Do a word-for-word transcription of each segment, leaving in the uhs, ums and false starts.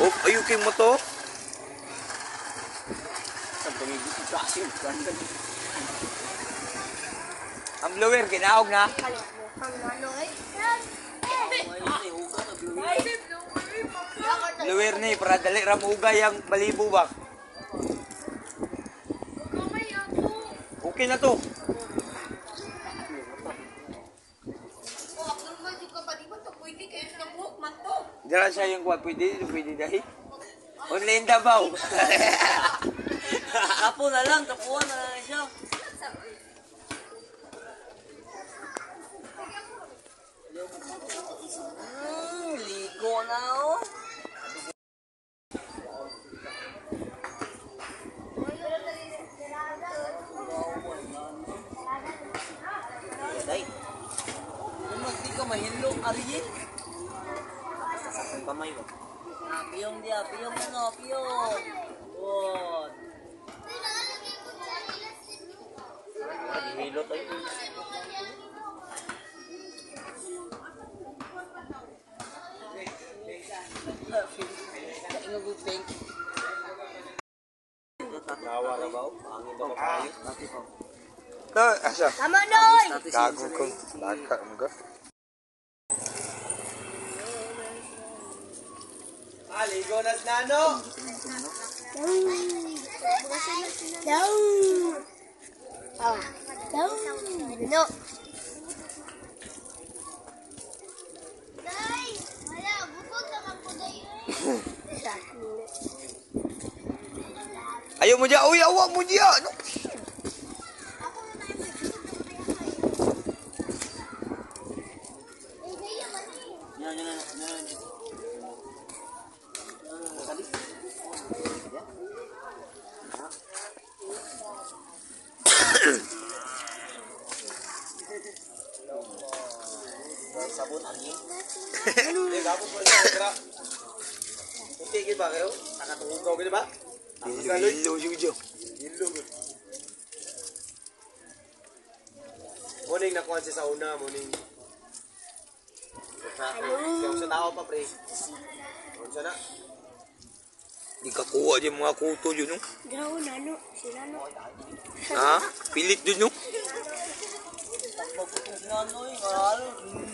Oh, ayukin mo to. Sa pangigit kasi. Ang blower, kinaog na. Blower ni, para dali ramugay ang balibo ba? Okay na to. Diyan siya yung kuwan, pwede, pwede dahil. Online dabaw. Kapo na lang, kapuan na lang siya. Hmm, ligo na oh. Day, kung di ka mahilo, Ariel. Sasakang kamay mo. Ah, piyong dia, piyong ano, piyong. Good. Hilo tayo. Ino good thing. Tawa ra ba? Angin daw kayo. To, asa? Tama doy. Gago ko. Laka mo ka. Aligo na nano. Down. Ah. Down. No. Dai, wala bukod naman po dai. Ayaw mo dyan. Uy, awa mo dyan. No. Yan, yan, yan. Sabon angin. Eh, gago po siya. Kira. Tigil ba kayo? Nakatunggaw ka ba? Hilo, hilo, hilo. Hilo. Muning nakuha siya sa una, muning. Kaya sa tao pa, pre. Kung siya na. Hindi ka kuha din mga kuto yun, no? Graw nano, sila no. Ha? Pilit dun, no? Pagpaputong sinanoy, maralo.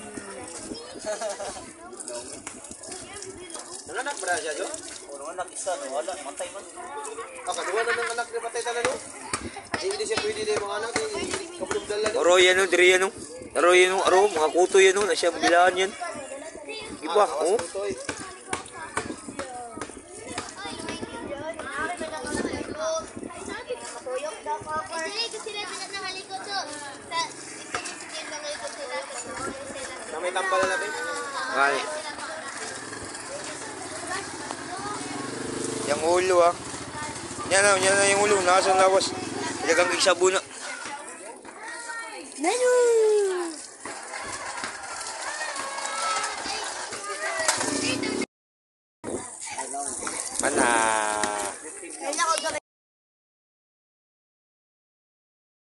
Nanganak ba na siya, Jo? O, nung anak isa, no? Wala, matay man. Ah, kaduwa na ng anak na patay talaga, no? Hindi siya pwede na yung mga anak, eh. Kapulong dala, no? Aro yan, no? Diri yan, no? Aro yan, no? Aro, mga kuto yan, no? Nasya bilaan yan. Iba, oh? May tambal na natin. Ngay. Yung ulo ah. Yan na, yan na yung ulo. Nasa lawas. Ilagang isabuna.